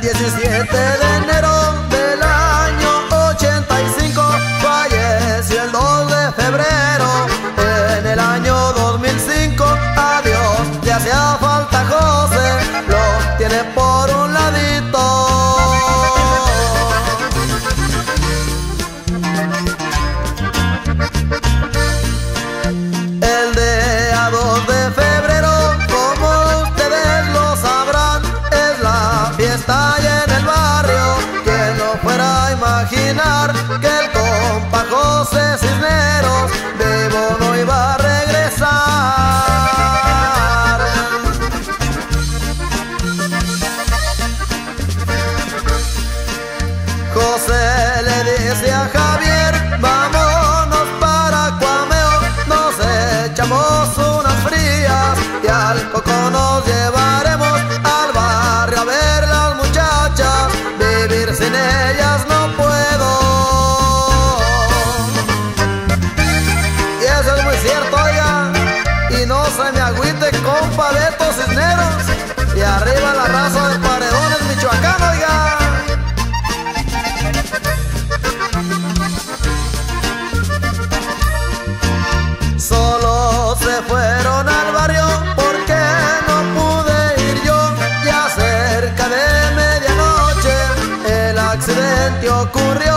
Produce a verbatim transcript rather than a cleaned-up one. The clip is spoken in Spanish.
diecisiete de enero del año ochenta y cinco falleció el dos de febrero. En el año dos mil cinco adiós, le hacía falta José, lo tiene por un ladito. El día dos de febrero, como ustedes lo sabrán, es la fiesta allá en el barrio. Quien no fuera a imaginar que el compa José Cisneros vivo no iba a regresar. José le dice a Javier, vámonos para Cuameo, nos echamos unas frías y al poco nos llevaremos al barrio a ver las muchachas, vivir sin ellas no puedo. Y eso es muy cierto, oiga, y no se me agüite, compa Beto Cisneros, y arriba la raza de Paredones, Michoacán, oiga. Solo se fueron al barrio porque no pude ir yo. Ya cerca de medianoche el accidente ocurrió.